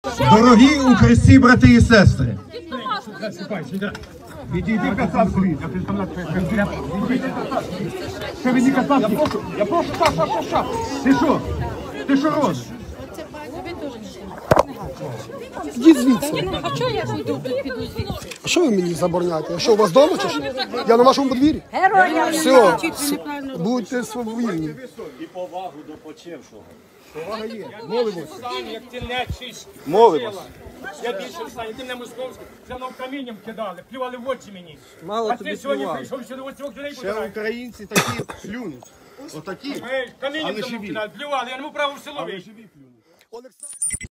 Дорогі у Христі, брати і сестри, Відійди, кацап, звідси. Що він не кацап? Я прошу, ша. Ти що? Ти що робиш? Ідіть звідси. А чого я піду звідси? А що ви мені забороняєте? Я що, у вас вдома чи що? Я на вашому подвір'ї? Все, будьте свободні. І повагу до почившого. Повага є. Молимось. Як ти нечись. Молимось. Я більше встані, ти мене московський, за мною камінням кидали, плювали в очі мені. Мало А тобі ти сьогодні плювали. прийшов сюди, ось цих людей Ще подавай. українці такі плюнуть. Отакі. Камінням Але за мною живі. кидали, плювали, я не мав права в село вийти. Олександр.